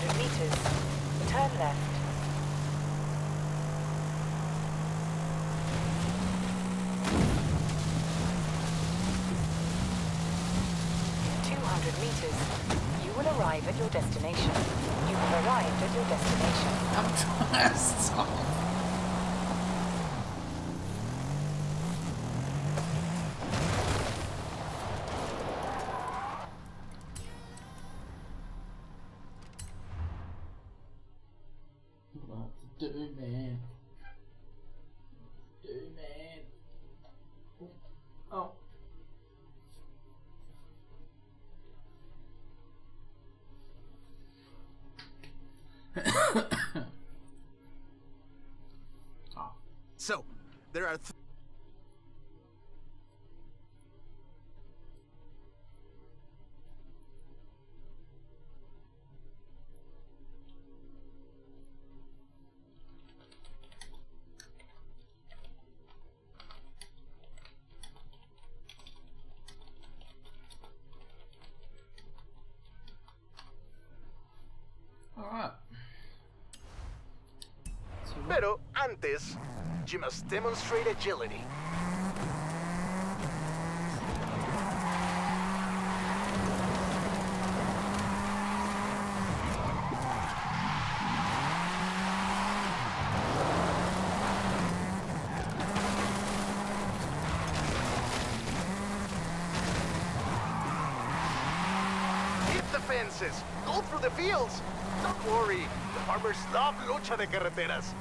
200 meters. Turn left. 200 meters. You will arrive at your destination. You have arrived at your destination. I'm trying to stop. What to do, man? Do, man? Oh. So, there are Alright. Pero antes, you must demonstrate agility. Hit the fences, go through the fields. Don't worry, the farmers love lucha de carreteras.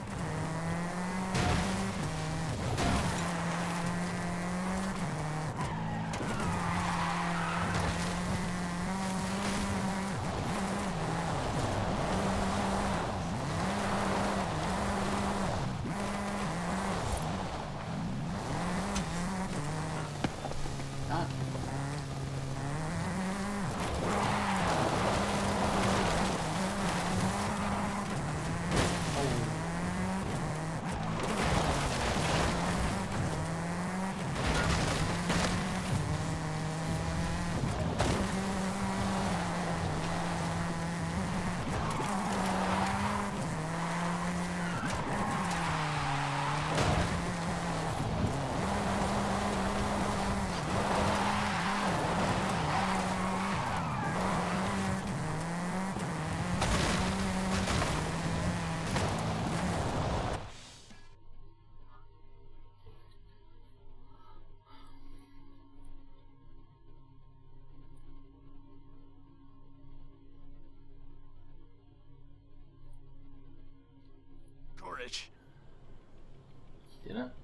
Courage. You know?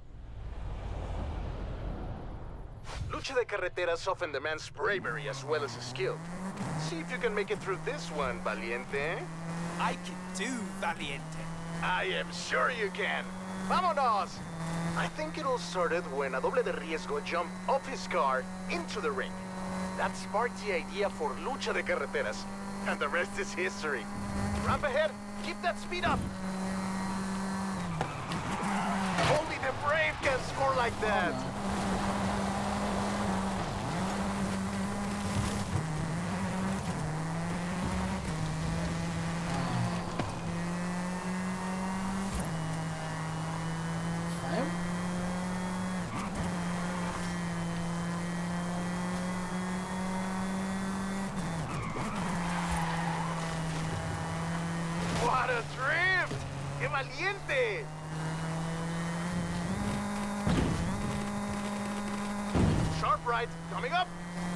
Lucha de carreteras often demands bravery as well as skill. See if you can make it through this one, Valiente. I can do, Valiente. I am sure you can. Vámonos! I think it all started when a doble de riesgo jumped off his car into the ring. That sparked the idea for Lucha de Carreteras, and the rest is history. Ramp ahead, keep that speed up! Only the brave can score like that! What a drift! ¡Qué valiente! Sharp right, coming up!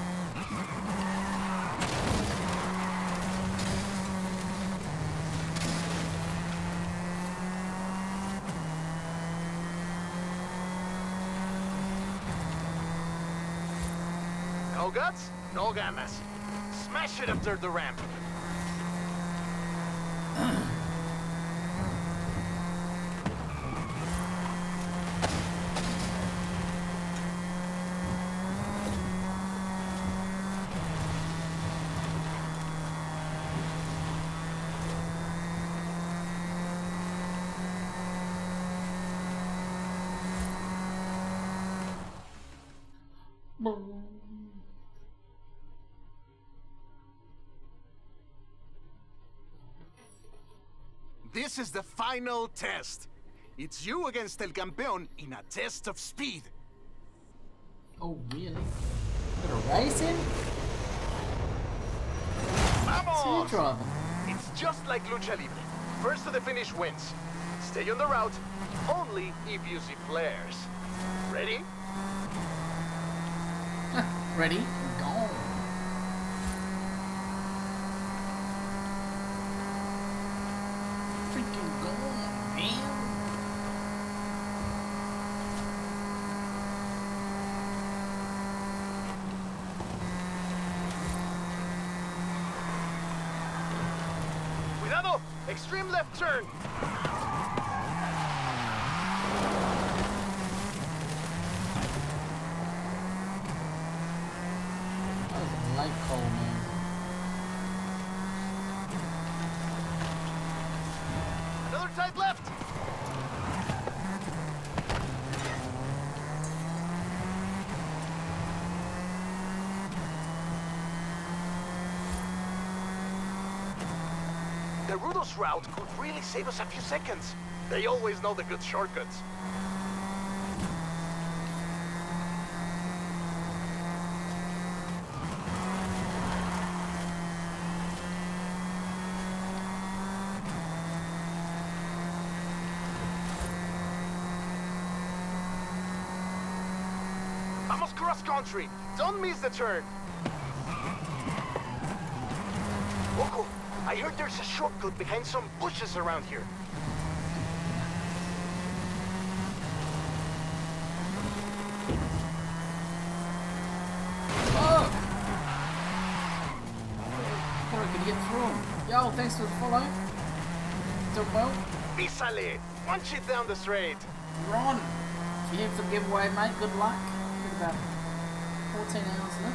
No guts, no ganas. Smash it after the ramp. This is the final test. It's you against El Campeón in a test of speed. Oh, really? Gotta race him? Vamos! Sea driver. It's just like Lucha Libre. First to the finish wins. Stay on the route, only if you see flares. Ready? Ready? Go. Freaking go, man. Cuidado! Extreme left turn. That was a light call, man. Another tight left. The Rudos route could really save us a few seconds. They always know the good shortcuts. Vamos cross country. Don't miss the turn. Loco, I heard there's a shortcut behind some bushes around here. Oh! I thought I could get through him. Yo, thanks for the follow. Doing well. Písale! Punch it down the straight. Ron, if you hit the giveaway, mate, good luck. Got about 14 hours left.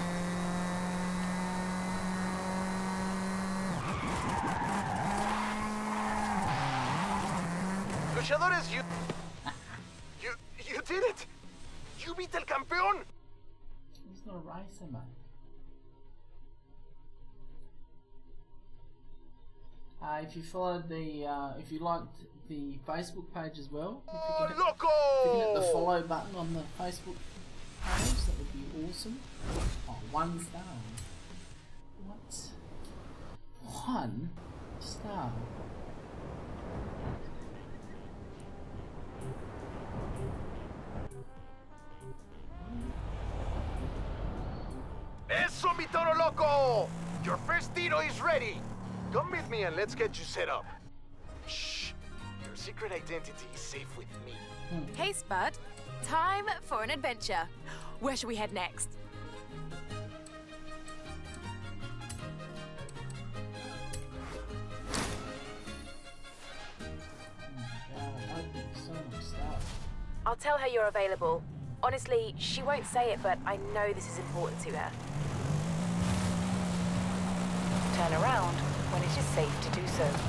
Luchadores, you did it! You beat El Campeón! He's not a racer, mate. If you followed the, if you liked the Facebook page as well, if you can Loco! hit the follow button on the Facebook page, that would be awesome. Oh, 1 star. What? 1 star. Eso, mi toro loco! Your first tiro is ready! Come with me and let's get you set up. Shh! Your secret identity is safe with me. Hey, Spud. Time for an adventure. Where should we head next? I'll tell her you're available. Honestly, she won't say it, but I know this is important to her. Turn around when it is safe to do so.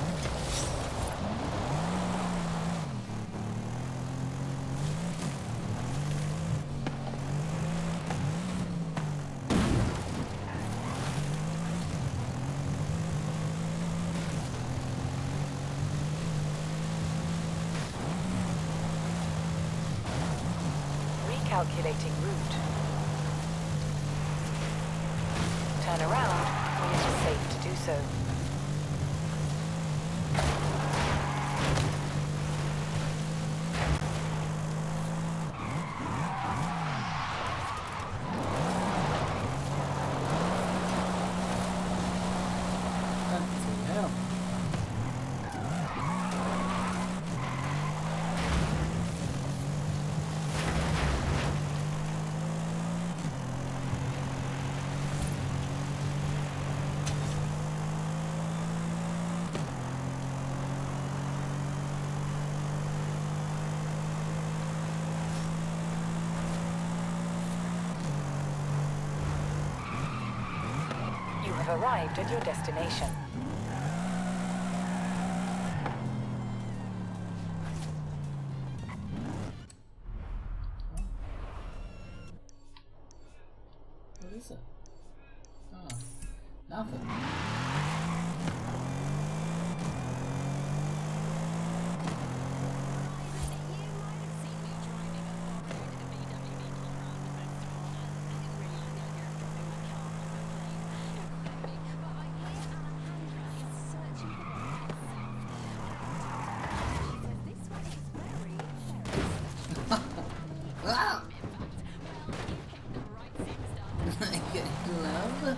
Recalculating route. Turn around when it is safe to do so. You have arrived at your destination. What is it? Oh, nothing. glove.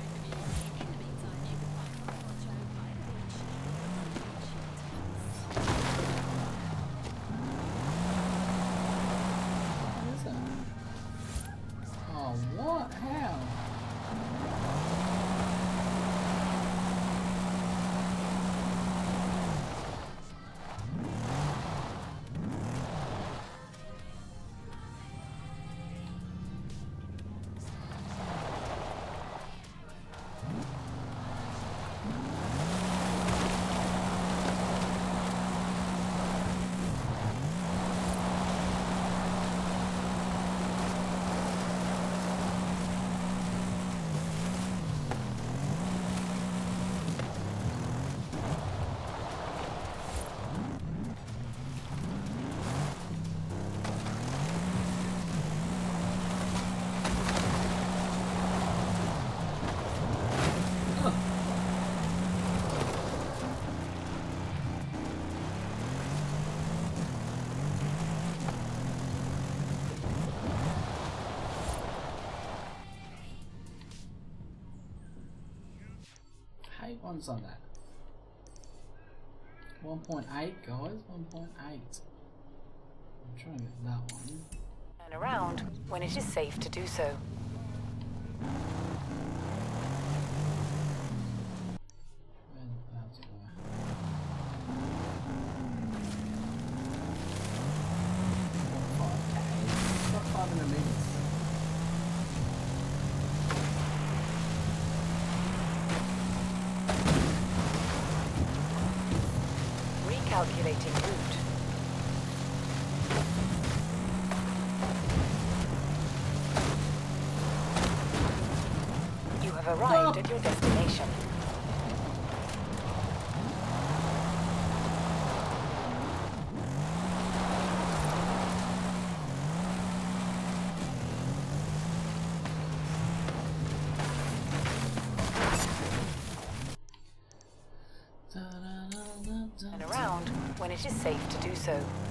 What is it? Oh, what? How? Hate ones on that. 1.8 guys, 1.8. I'm trying to get that one. Turn around when it is safe to do so. Where's the bouncy boy? It's got 500 meters. Recalculating route. You have arrived at your destination. Turn around when it is safe to do so.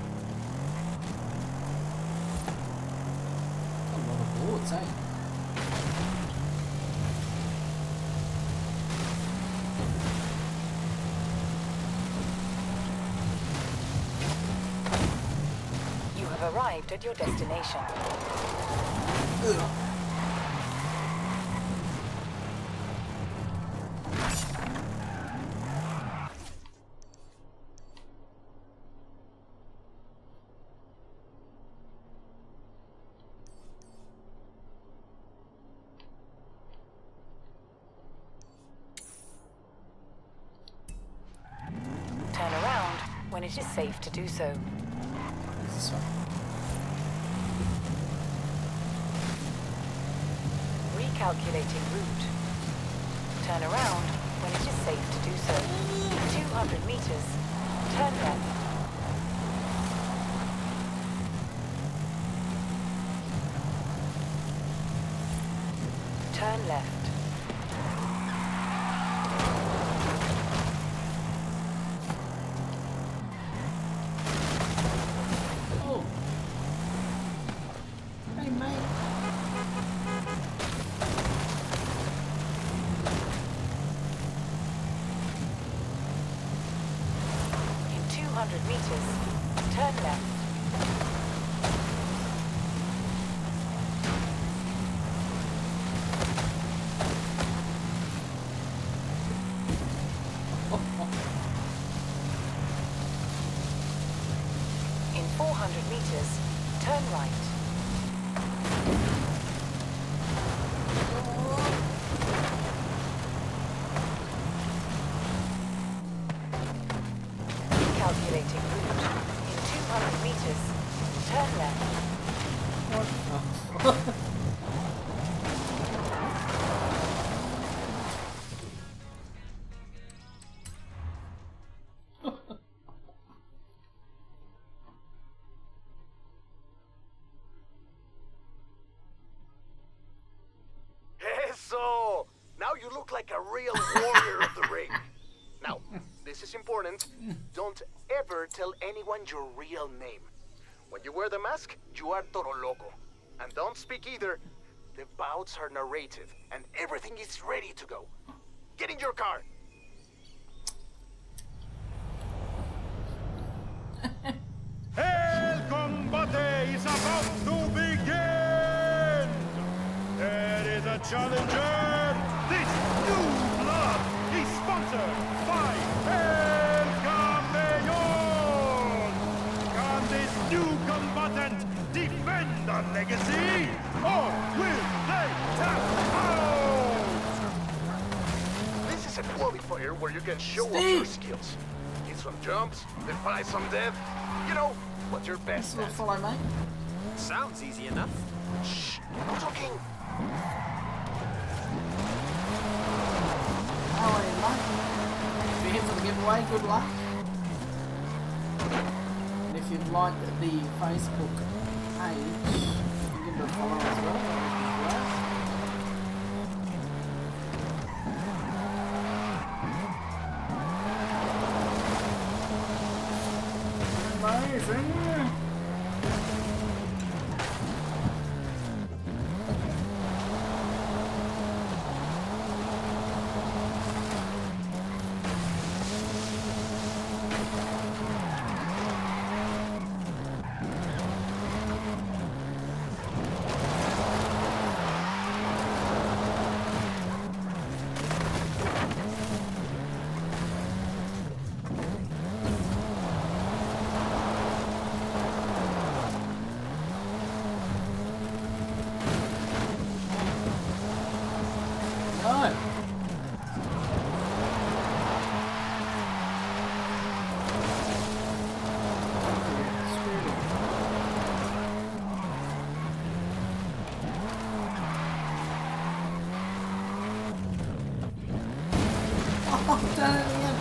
A lot of boards, eh? You have arrived at your destination. Turn around when it is safe to do so. Where's this one? Recalculating route. Turn around when it is safe to do so. 200 meters. Turn left. Turn left. Oh! Hey, mate! In 200 meters. Turn left. In 400 meters. Turn right. Calculating route. In 200 meters, turn left. Eso! Now you look like a real warrior of the ring. Now, this is important. Don't ever tell anyone your real name. When you wear the mask, you are Toro Loco. And don't speak either. The bouts are narrated, and everything is ready to go. Get in your car! El combate is about to begin! There is a challenger! This new blood is sponsored by El Campeón! Can this new combatant defend the legacy? Or will they tap out? This is a qualifier where you can show off your skills. Hit some jumps, defy some death. You know, what you're best Will at. follow me. Sounds easy enough. Shh, no talking. How are you, mate? If you're here for the giveaway, good luck. And if you've liked the Facebook page, you can give it a follow as well. Amazing. I've done it again.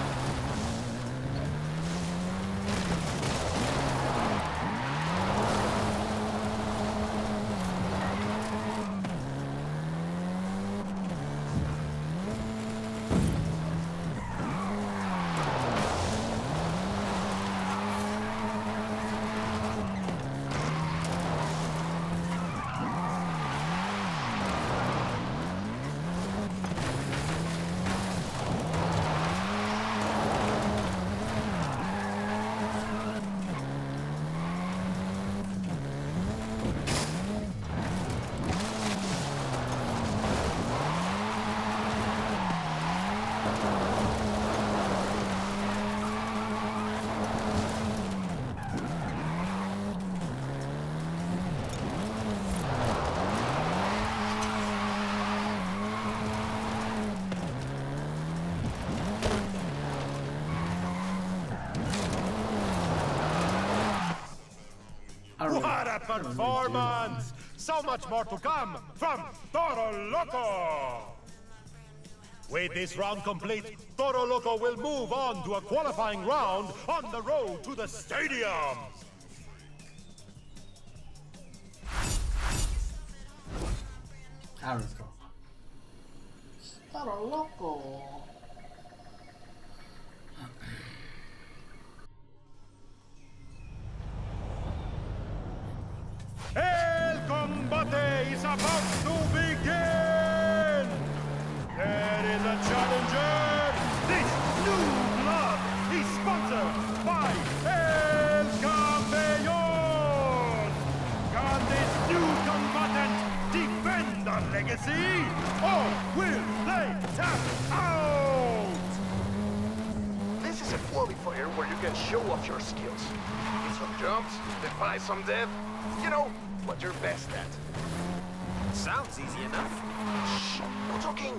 What a performance! So much more to come from Toro Loco! With this round complete, Toro Loco will move on to a qualifying round on the road to the stadium! Aaron's got Toro Loco. El combate is about to begin! There is a challenger! This new blood is sponsored by El Campeón! Can this new combatant defend the legacy? Or will they tap out? This is a qualifier where you can show off your skills. Hit some jumps, defy some death. You know, what you're best at. Sounds easy enough. Shh, no talking.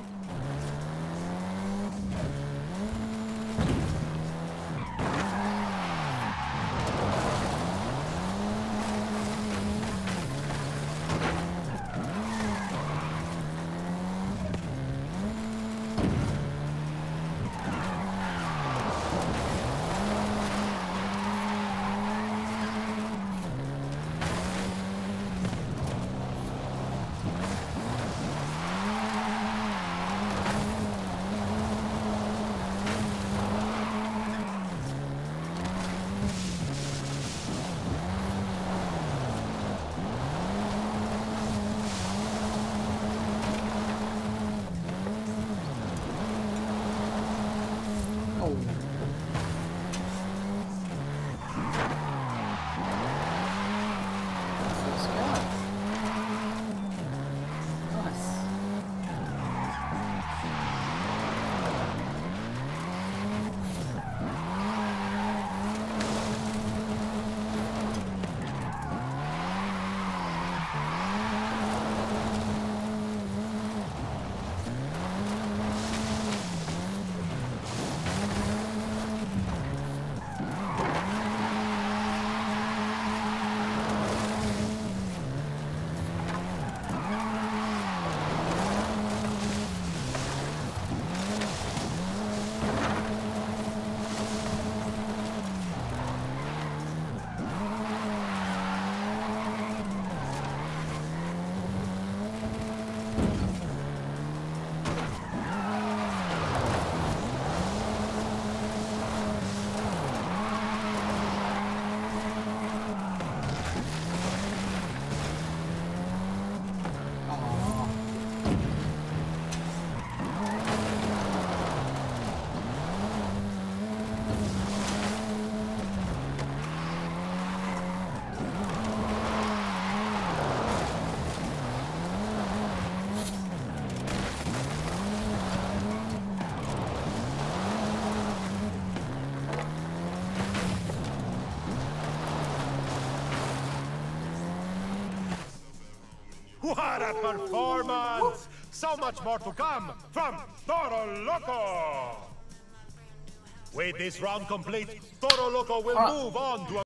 What a performance! So much more to come from Toro Loco! With this round complete, Toro Loco will move on to a